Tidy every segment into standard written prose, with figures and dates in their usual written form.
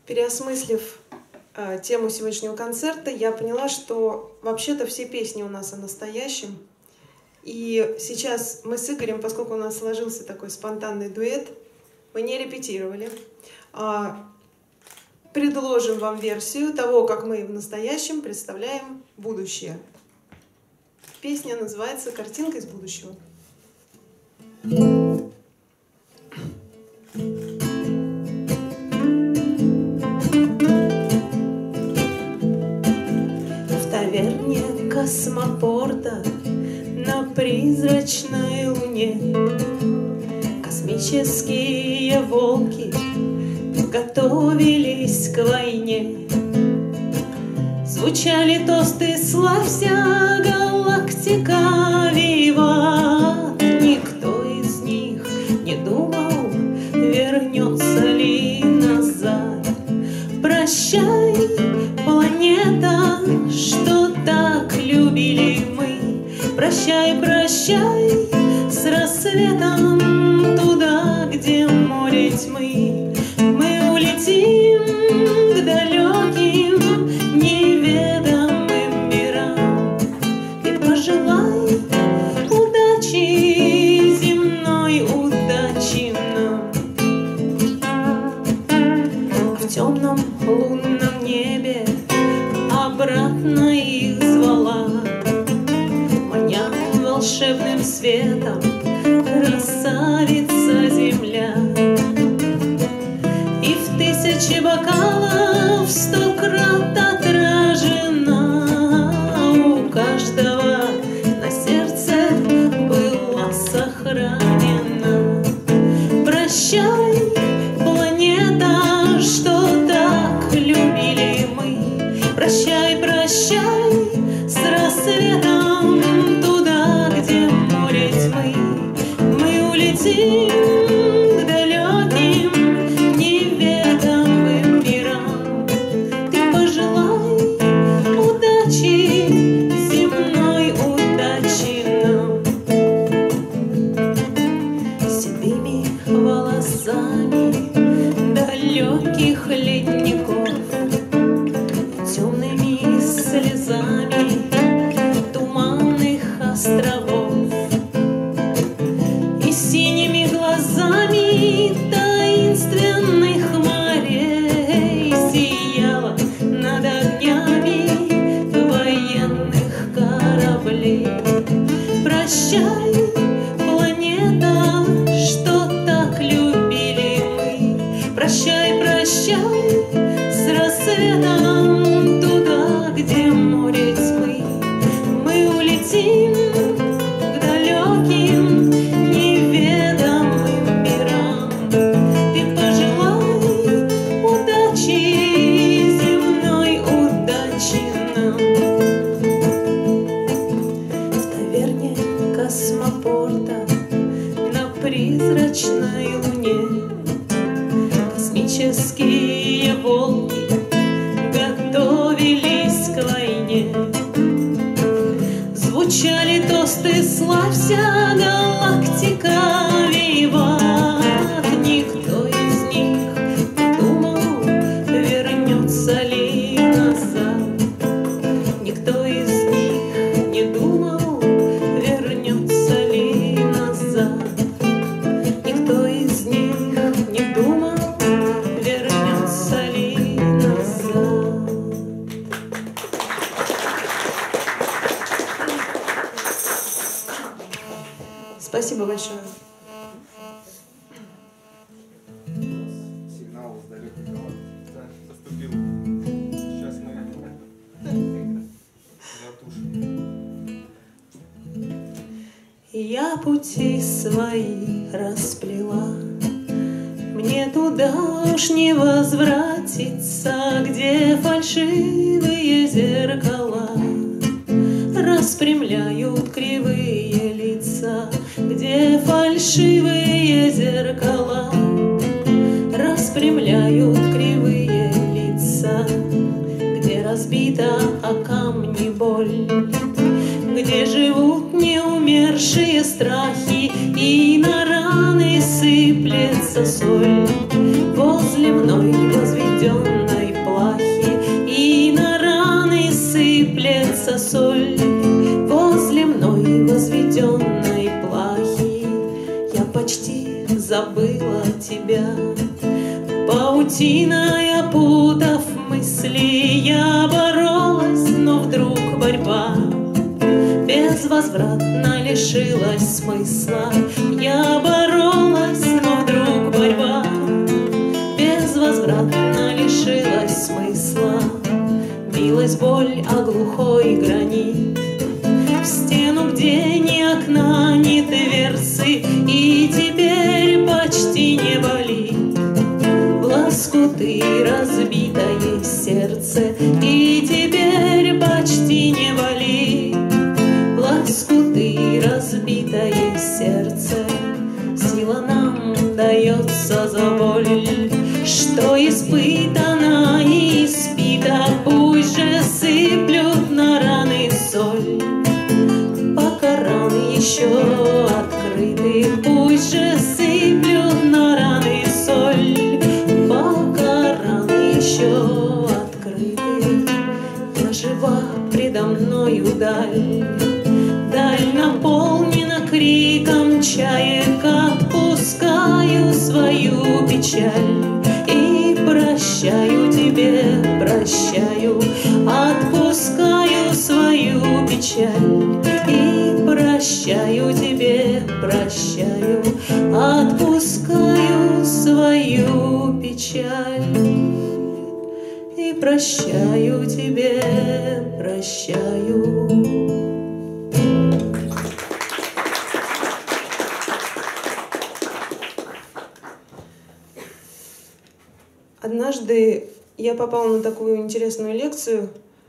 Переосмыслив тему сегодняшнего концерта, я поняла, что вообще-то все песни у нас о настоящем. И сейчас мы с Игорем, поскольку у нас сложился такой спонтанный дуэт, мы не репетировали, предложим вам версию того, как мы в настоящем представляем будущее. Песня называется «Картинка из будущего». В таверне космопорта на призрачной луне космические волки готовились к войне. Звучали тосты «Славься, галактика, виват!» Никто из них не думал, вернется ли назад. Прощай, планета, что так любили мы. Прощай, прощай, с рассветом туда, где море тьмы. Мы улетим к далеким, неведомым мирам. И пожелай удачи, земной удачи нам. В темном лунном небе обратно их звала, маня волшебным светом красавица земля. И в тысячи бокалов 100 крат отражена, у каждого на сердце была сохранена. Прощай, планета, что так любили мы. Прощай, прощай, с рассветом туда, где море тьмы. Мы улетим к далеким, неведомым мирам. Ты пожелай удачи, земной удачи нам. Седыми волосами далеких ледников, темными слезами туманных островов и синими глазами таинственных морей сияла над огнями военных кораблей. Прощай, планета, что так любили мы. Прощай, прощай, с рассветом туда, где море тьмы. Мы улетим к далеким, неведомым мирам. Ты пожелай удачи, земной удачи нам. В таверне космопорта на призрачной луне космические волки готовились к войне. Звучали тосты «Славься, галактика, виват!» Никто из них не думал, вернется ли назад. Никто из них не думал, вернется ли назад. Никто из них не думал, вернется ли назад. Спасибо большое. Сигнал с далекой галактики поступил. Сейчас мы затушим. Я пути свои расплела, мне туда уж не возвратиться, где фальшивые зеркала распрямляют кривые лица, где фальшивые зеркала распрямляют кривые лица, где разбита о камни боль, где живут неумершие страхи, и на раны сыплется соль. Возле мной возведен возведенной плахи, и на раны сыплется соль. Возле мной возведенной плахи я почти забыла тебя. Паутиной опутав мысли, я боролась, но вдруг борьба безвозвратно лишилась смысла. Я боролась, но вдруг борьба безвозвратно лишилась смысла. Билась боль о глухой гранит, в стену, где ни окна, ни дверцы, и теперь почти не болит. Лоскуты разбитое сердце, и теперь почти не болит. Лоскуты разбитое сердце, сила нам дается за боль, что испытана и испита. Пусть же сыплют на раны соль, пока раны еще открыты. Пусть же сыплют на раны соль, пока раны еще открыты. Я жива, предо мною даль, даль наполнена криком чаек. Отпускаю свою печаль и прощаю тебе, прощаю. Отпускаю свою печаль и прощаю тебе, прощаю. Отпускаю свою печаль и прощаю тебе, прощаю. Однажды я попала на такую интересную лекцию,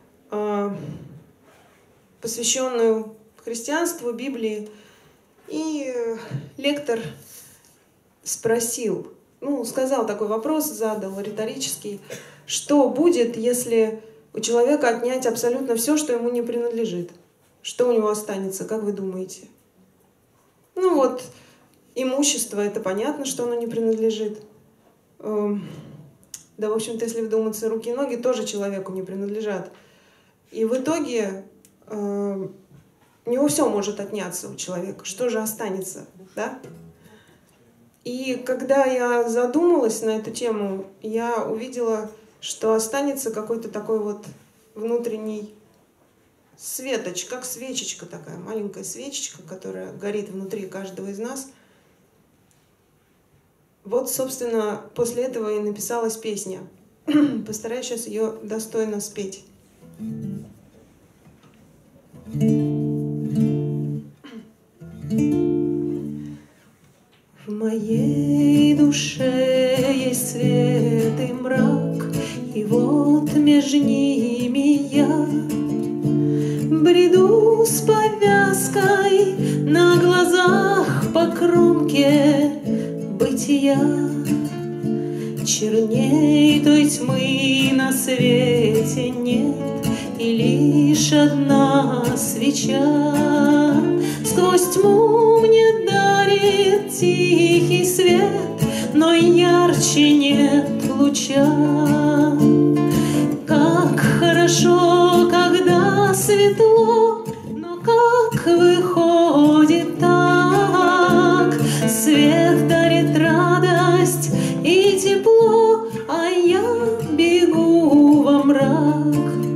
посвященную христианству, Библии, и лектор спросил, сказал такой вопрос, задал риторический: что будет, если у человека отнять абсолютно все, что ему не принадлежит? Что у него останется, как вы думаете? Имущество, это понятно, что оно не принадлежит. Да, в общем-то, если вдуматься, руки и ноги тоже человеку не принадлежат. И в итоге у него все может отняться у человека. Что же останется, да? И когда я задумалась на эту тему, я увидела, что останется какой-то такой вот внутренний светоч, как свечечка такая, маленькая свечечка, которая горит внутри каждого из нас. Вот, собственно, после этого и написалась песня. Постараюсь сейчас ее достойно спеть. В моей душе есть свет и мрак, и вот между ними я бреду с повязкой на глазах по кромке бытия. Черней той тьмы на свете нет, и лишь одна свеча сквозь тьму мне дарит тихий свет, но ярче нет луча. Как хорошо, когда светло, но как выходит так. Свет дарит радость и тепло, а я бегу во мрак.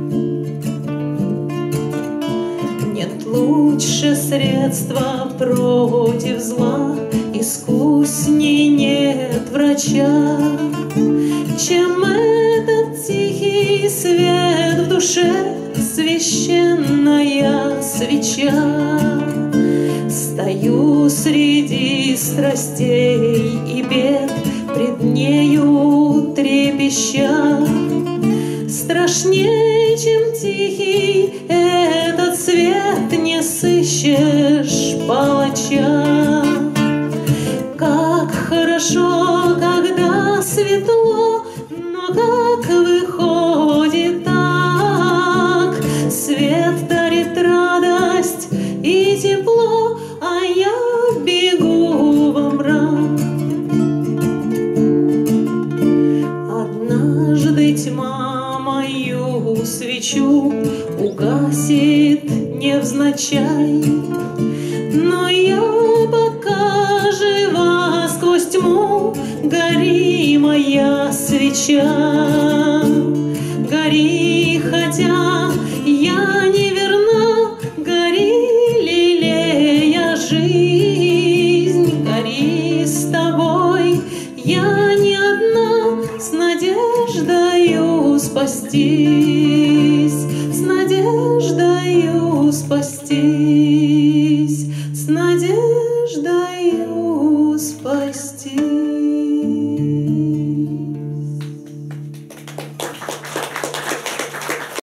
Нет лучше средства против зла, искусней нет врача, чем этот тихий свет в душе, священная свеча. Стою среди страстей и бед, пред нею трепеща. Страшнее, чем тихий этот свет, не сыщешь палача. Как хорошо, когда светло, но как выходит так. Свет дарит радость и тепло, а я бегу во мрак. Одна однажды тьма мою свечу угасит невзначай, но я пока жива, сквозь тьму гори, моя свеча. Гори, хотя я не верна, гори, лелея жизнь. Гори с тобой, я не одна, с надеждою спасти.